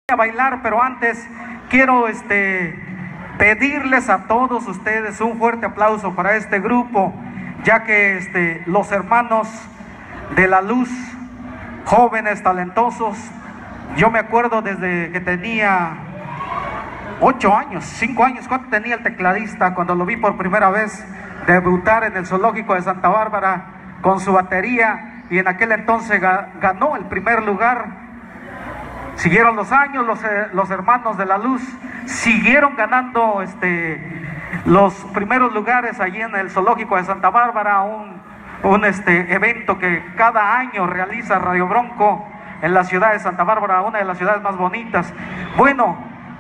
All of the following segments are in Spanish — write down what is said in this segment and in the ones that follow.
a bailar, pero antes quiero pedirles a todos ustedes un fuerte aplauso para este grupo, ya que los hermanos de la luz, jóvenes talentosos, yo me acuerdo desde que tenía 8 años, 5 años, ¿cuánto tenía el tecladista cuando lo vi por primera vez debutar en el Zoológico de Santa Bárbara con su batería? Y en aquel entonces ganó el primer lugar. Siguieron los años, los hermanos de la luz siguieron ganando los primeros lugares allí en el Zoológico de Santa Bárbara, un evento que cada año realiza Radio Bronco en la ciudad de Santa Bárbara, una de las ciudades más bonitas. Bueno,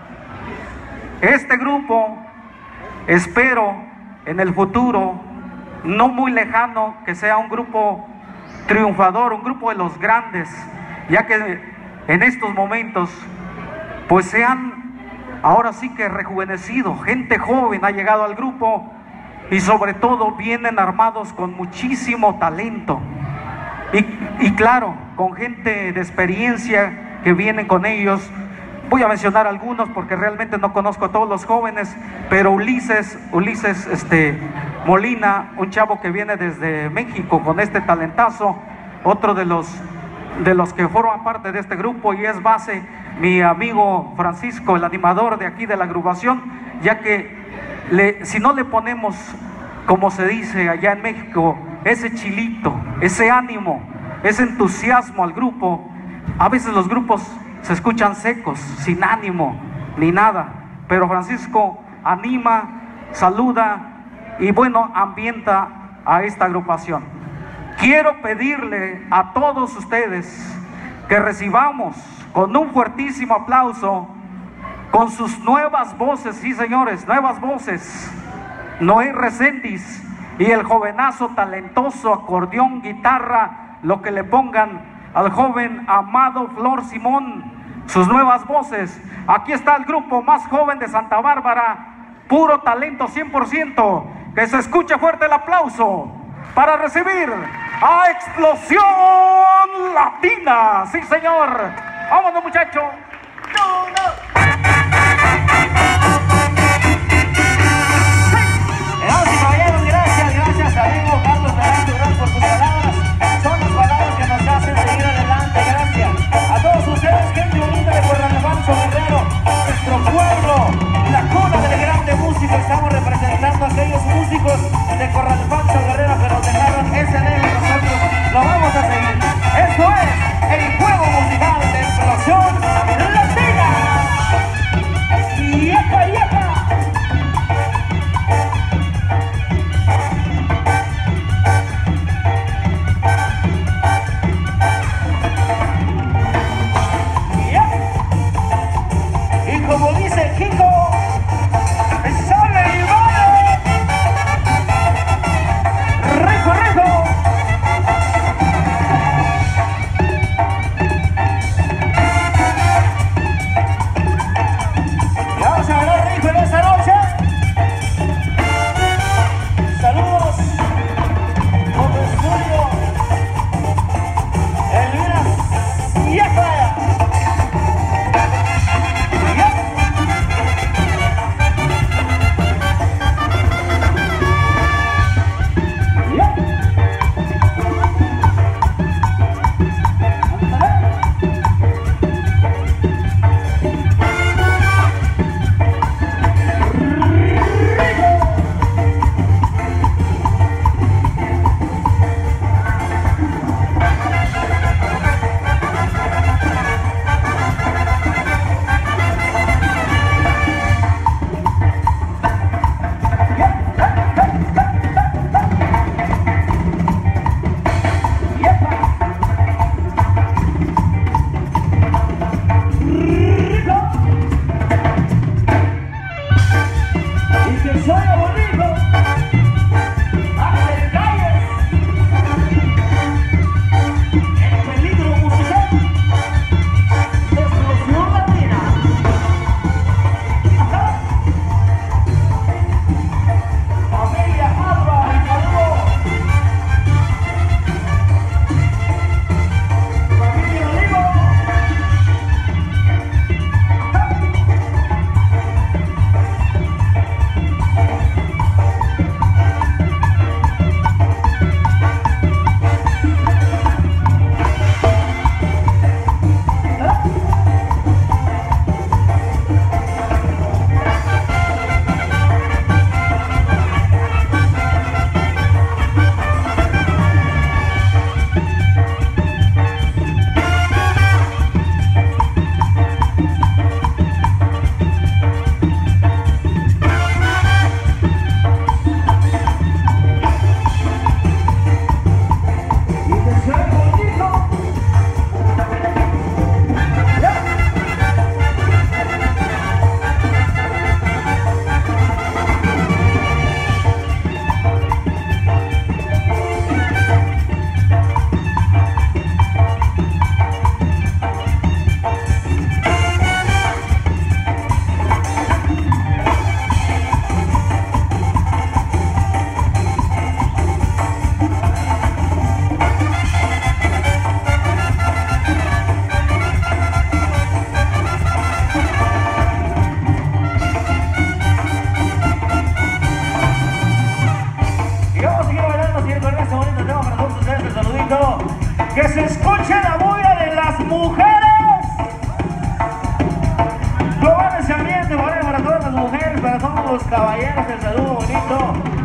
este grupo, espero en el futuro, no muy lejano, que sea un grupo triunfador, un grupo de los grandes, ya que en estos momentos pues se han ahora sí que rejuvenecido, gente joven ha llegado al grupo y sobre todo vienen armados con muchísimo talento y claro, con gente de experiencia que vienen con ellos. Voy a mencionar algunos porque realmente no conozco a todos los jóvenes, pero Ulises Molina, un chavo que viene desde México con este talentazo, otro de los que forman parte de este grupo, y es base mi amigo Francisco, el animador de aquí de la agrupación, ya que si no le ponemos, como se dice allá en México, ese chilito, ese ánimo, ese entusiasmo al grupo, a veces los grupos se escuchan secos, sin ánimo ni nada, pero Francisco anima, saluda y bueno, ambienta a esta agrupación. Quiero pedirle a todos ustedes que recibamos con un fuertísimo aplauso, con sus nuevas voces, sí señores, nuevas voces, Noé Reséndiz y el jovenazo talentoso, acordeón, guitarra, lo que le pongan al joven Amado Flor Simón, sus nuevas voces. Aquí está el grupo más joven de Santa Bárbara, puro talento 100%, que se escuche fuerte el aplauso para recibir a Explosión Latina. Sí señor, vámonos muchachos. Damas y caballeros, gracias amigo Carlos Taranto, gracias por tus palabras. Son las palabras que nos hacen seguir adelante. Gracias a todos ustedes, gente bonita de Corralpanzo Guerrero, nuestro pueblo, la cuna del grande músico. Estamos representando a aquellos músicos de Corralpanzo Guerrero que nos dejaron ese legado y nosotros lo vamos a seguir. Esto es el juego musical de Explosión Latina. ¡Yepa, yepa! Como dice Kiko, sale y vale. Rico, rico. Y vamos a hablar rico en esta noche. Saludos con el estudio Elvira Siefa. Que se escuche la bulla de las mujeres. Global ese ambiente, para todas las mujeres, para todos los caballeros, el saludo bonito.